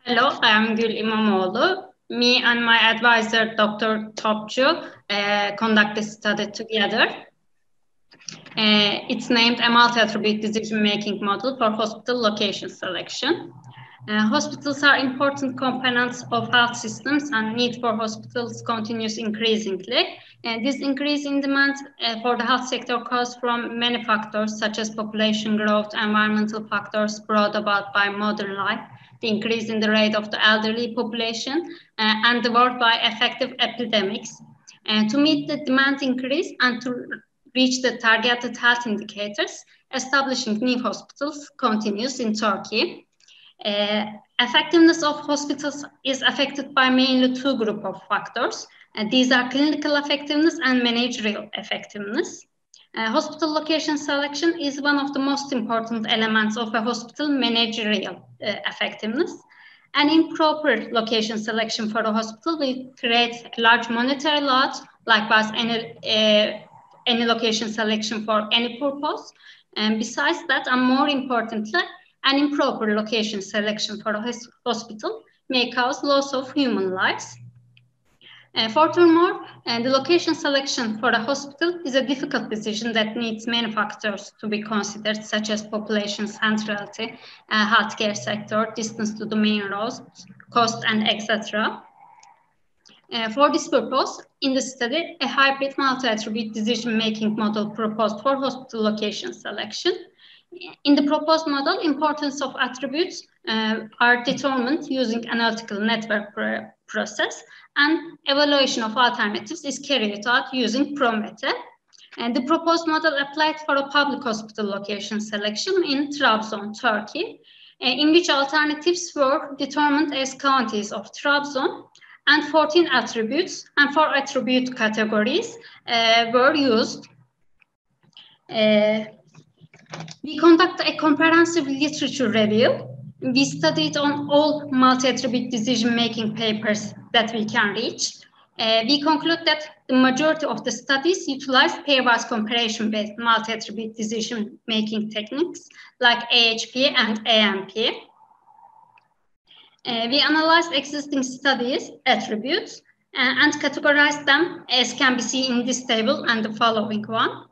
Hello, I am Gül İmamoğlu. Me and my advisor, Dr. Topçu, conduct this study together. It's named a multi-attribute decision-making model for hospital location selection. Hospitals are important components of health systems, and need for hospitals continues increasingly. This increase in demand for the health sector comes from many factors such as population growth, environmental factors brought about by modern life, the increase in the rate of the elderly population, and the world by effective epidemics. To meet the demand increase and to reach the targeted health indicators, establishing new hospitals continues in Turkey. Effectiveness of hospitals is affected by mainly two groups of factors. These are clinical effectiveness and managerial effectiveness. Hospital location selection is one of the most important elements of a hospital managerial effectiveness. An improper location selection for a hospital will create large monetary loss, likewise any location selection for any purpose. And besides that, and more importantly, an improper location selection for a hospital may cause loss of human lives. Furthermore, the location selection for a hospital is a difficult decision that needs many factors to be considered, such as population centrality, healthcare sector, distance to the main roads, cost, and etc. For this purpose, in the study, a hybrid multi-attribute decision-making model proposed for hospital location selection. In the proposed model, importance of attributes are determined using analytical network process, and evaluation of alternatives is carried out using PROMETHE. And the proposed model applied for a public hospital location selection in Trabzon, Turkey, in which alternatives were determined as counties of Trabzon, and 14 attributes and 4 attribute categories were used. We conducted a comprehensive literature review. We studied on all multi-attribute decision-making papers that we can reach. We conclude that the majority of the studies utilize pairwise comparison-based multi-attribute decision-making techniques like AHP and AMP. We analyzed existing studies, attributes, and categorized them as can be seen in this table and the following one.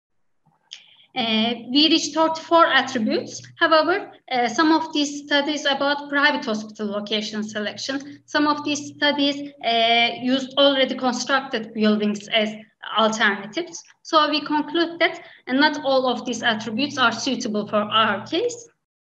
We reached 34 attributes. However, some of these studies about private hospital location selection, some of these studies used already constructed buildings as alternatives. So we conclude that not all of these attributes are suitable for our case.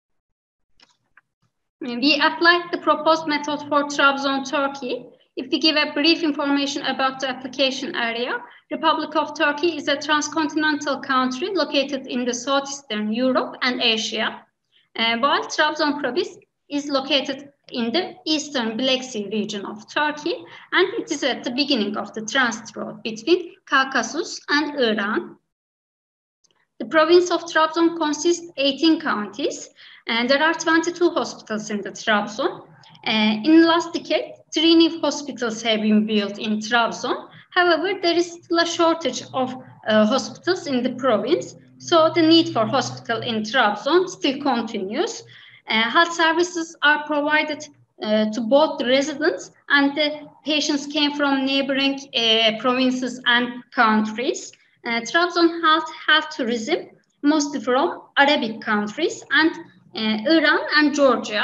We applied the proposed method for Trabzon, Turkey. If we give a brief information about the application area, Republic of Turkey is a transcontinental country located in the southeastern Europe and Asia, while Trabzon province is located in the eastern Black Sea region of Turkey, and it is at the beginning of the transit road between Caucasus and Iran. The province of Trabzon consists of 18 counties, and there are 22 hospitals in the Trabzon. In the last decade, 3 new hospitals have been built in Trabzon. However, there is still a shortage of hospitals in the province, so the need for hospital in Trabzon still continues. Health services are provided to both the residents and the patients came from neighboring provinces and countries. Trabzon health tourism, mostly from Arabic countries and Iran and Georgia.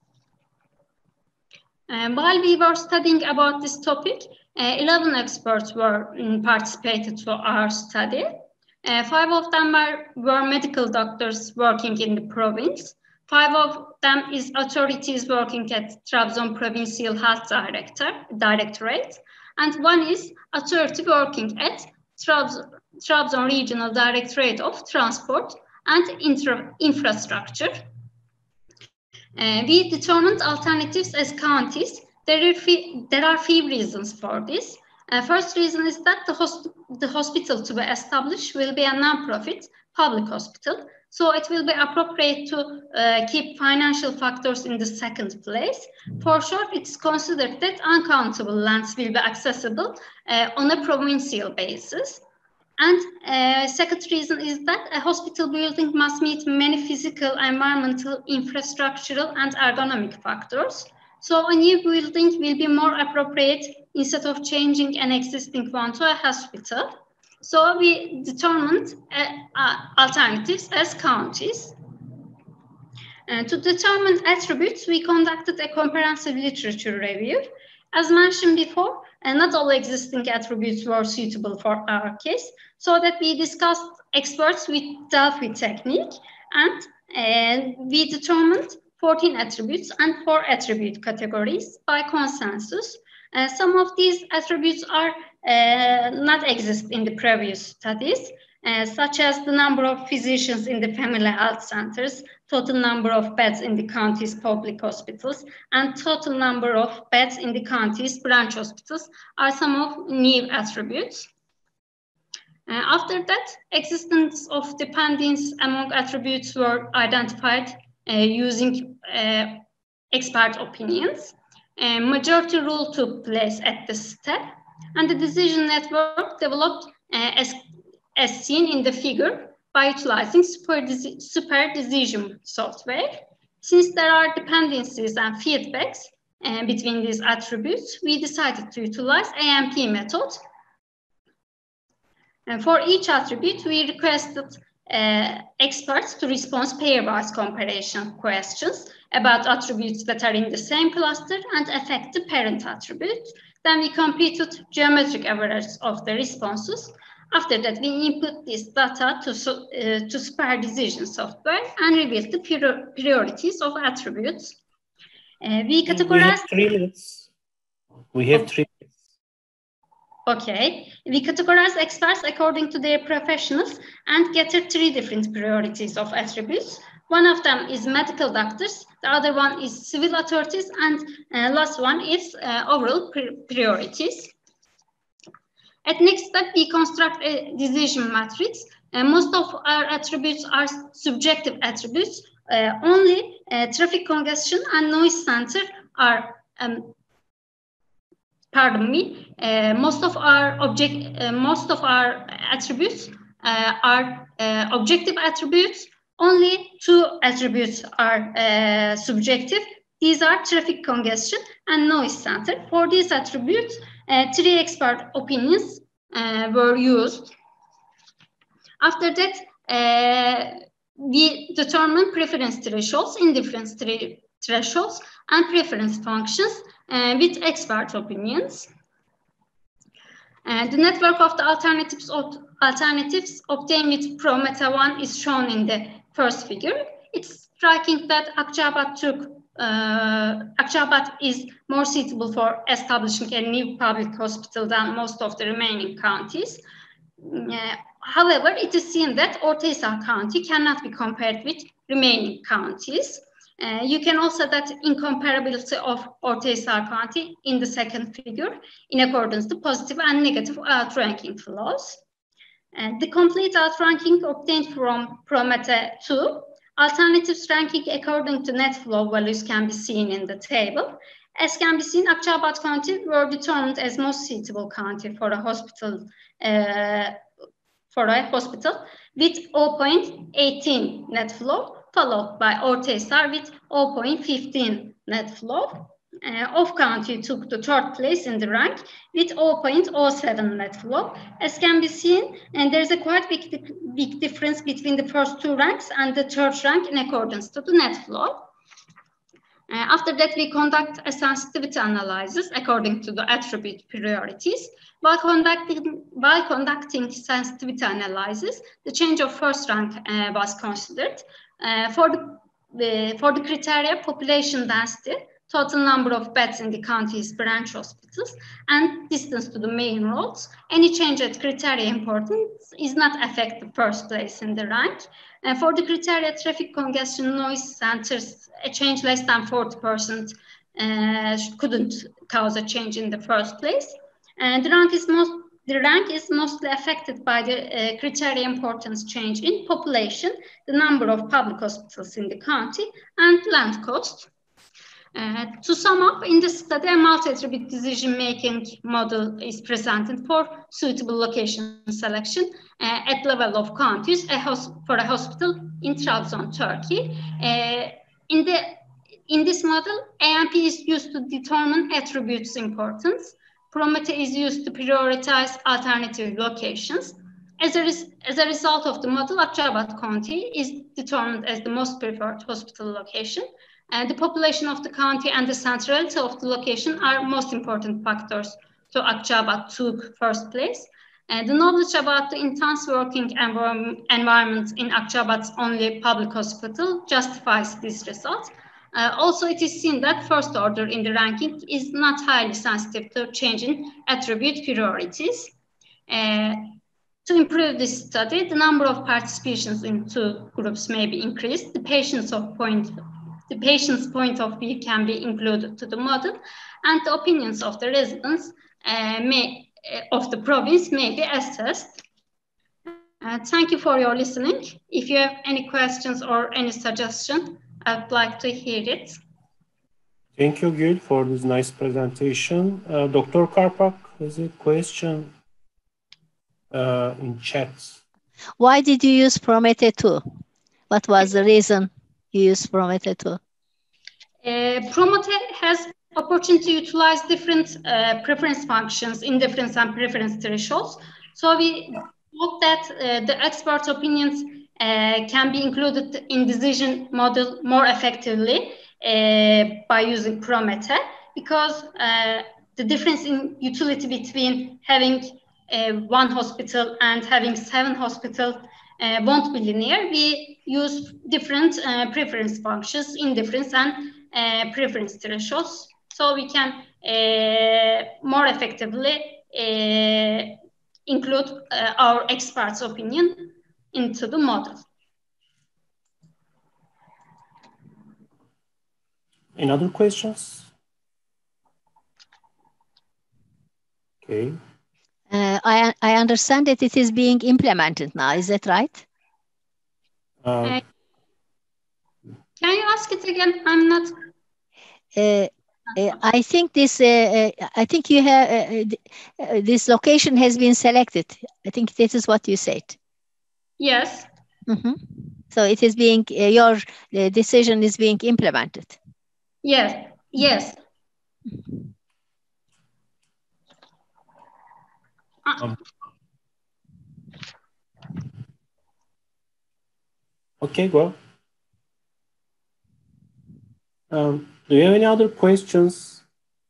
While we were studying about this topic, 11 experts were participated to our study. 5 of them were medical doctors working in the province. 5 of them is authorities working at Trabzon Provincial Health Directorate, and 1 is authority working at Trabzon Regional Directorate of Transport and Infrastructure. We determined alternatives as counties. There are few reasons for this. First reason is that the hospital to be established will be a non-profit public hospital, so it will be appropriate to keep financial factors in the second place. For sure, it's considered that uncountable lands will be accessible on a provincial basis. And second reason is that a hospital building must meet many physical, environmental, infrastructural, and ergonomic factors. So a new building will be more appropriate instead of changing an existing one to a hospital. So we determined alternatives as counties. To determine attributes, we conducted a comprehensive literature review. As mentioned before, not all existing attributes were suitable for our case, so that we discussed experts with Delphi technique, and we determined 14 attributes and 4 attribute categories by consensus. Some of these attributes are not exist in the previous studies, such as the number of physicians in the family health centers, total number of beds in the county's public hospitals, and total number of beds in the county's branch hospitals are some of new attributes. After that, existence of dependence among attributes were identified using expert opinions. Majority rule took place at this step, and the decision network developed as seen in the figure by utilizing super decision software. Since there are dependencies and feedbacks between these attributes, we decided to utilize AMP method. And for each attribute, we requested experts to respond pairwise comparison questions about attributes that are in the same cluster and affect the parent attribute. Then we computed geometric averages of the responses. After that, we input this data to super decision software and revealed the priorities of attributes. We categorize. We have 3 minutes. We have 3 minutes. Okay. We categorize experts according to their professionals and gathered 3 different priorities of attributes. One of them is medical doctors, the other one is civil authorities, and last one is overall priorities. At next step, we construct a decision matrix. Most of our attributes are subjective attributes. Only traffic congestion and noise center are, most of our attributes are objective attributes. Only 2 attributes are subjective. These are traffic congestion and noise center. For these attributes, 3 expert opinions were used. After that, we determine preference thresholds, indifference thresholds, and preference functions with expert opinions. The network of the alternatives obtained with ProMeta 1 is shown in the first figure. It's striking that Akçabat is more suitable for establishing a new public hospital than most of the remaining counties. However, it is seen that Ortaysar County cannot be compared with remaining counties. You can also see that incomparability of Ortaysar County in the second figure in accordance to positive and negative outranking flows. The complete outranking obtained from ProMeta 2. Alternatives ranking according to net flow values can be seen in the table. As can be seen, Akçabat County were determined as most suitable county for a hospital with 0.18 net flow, followed by Ortaysar with 0.15 net flow. Off County took the 3rd place in the rank with 0.07 net flow. As can be seen, and there's a quite big difference between the first 2 ranks and the 3rd rank in accordance to the net flow. After that, we conduct a sensitivity analysis according to the attribute priorities. While conducting sensitivity analysis, the change of first rank was considered. For the criteria population density, total number of beds in the county's branch hospitals, and distance to the main roads, any change at criteria importance is not affect the first place in the rank. For the criteria traffic congestion noise centers, a change less than 40% couldn't cause a change in the first place. The rank is mostly affected by the criteria importance change in population, the number of public hospitals in the county, and land cost. To sum up, in this study, a multi-attribute decision-making model is presented for suitable location selection at level of counties for a hospital in Trabzon, Turkey. In this model, AMP is used to determine attributes importance. Promethe is used to prioritize alternative locations. As a result of the model, Akçaabat County is determined as the most preferred hospital location. And the population of the county and the centrality of the location are most important factors. So Akçaabat took first place. And the knowledge about the intense working environment in Akçaabat's only public hospital justifies this result. Also, it is seen that first order in the ranking is not highly sensitive to changing attribute priorities. To improve this study, the number of participations in two groups may be increased. The patient's point of view can be included to the model, and the opinions of the residents of the province may be assessed. Thank you for your listening. If you have any questions or any suggestion, I'd like to hear it. Thank you, Gül, for this nice presentation. Dr. Karpak has a question in chat. Why did you use Promethe 2? What was the reason you used Promethe 2? Promethe has opportunity to utilize different preference functions, indifference and preference thresholds. So we hope that the expert opinions can be included in decision model more effectively by using Promethe, because the difference in utility between having one hospital and having 7 hospitals won't be linear. We use different preference functions, indifference and preference thresholds, so we can more effectively include our experts' opinion into the model. Any other questions? Okay. I understand that it is being implemented now. Is that right? Can you ask it again? I'm not. I think this. I think you have this location has been selected. I think this is what you said. Yes. Mm-hmm. So it is being your decision is being implemented. Yes. Yes. Okay, go. Do you have any other questions?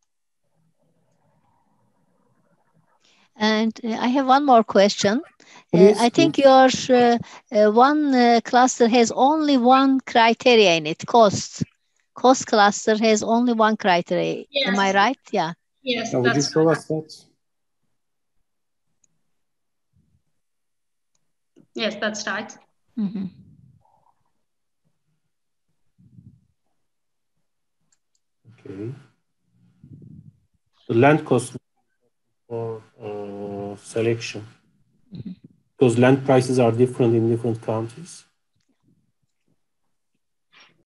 And I have one more question. Please, I think your one cluster has only one criteria in it, cost. Cost cluster has only one criteria. Yes. Am I right? Yeah. Yes. Would you show us that? Yes, that's right. Mm-hmm. Okay. The land cost for selection, because land prices are different in different countries.